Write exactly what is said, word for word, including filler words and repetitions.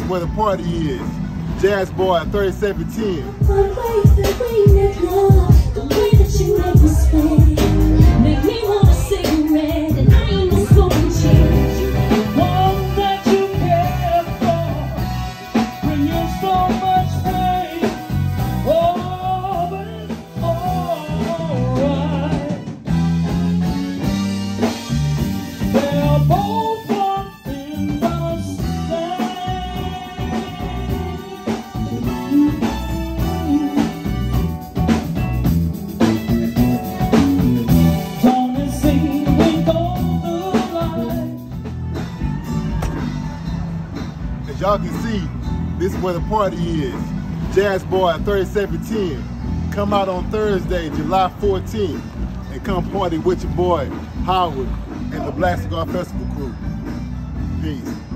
is where the party is. Jazz Boy at thirty-seven ten. Make me want a cigarette, and I ain't no smoking chick. One that you care for, bring you so much pain. Oh, but it's alright. They're both one in the same. Don't see we go through life. As y'all can see, this is where the party is. Jazz Boy at thirty-seven ten. Come out on Thursday, July fourteenth, and come party with your boy, Howard, and the Black Cigar Festival crew. Peace.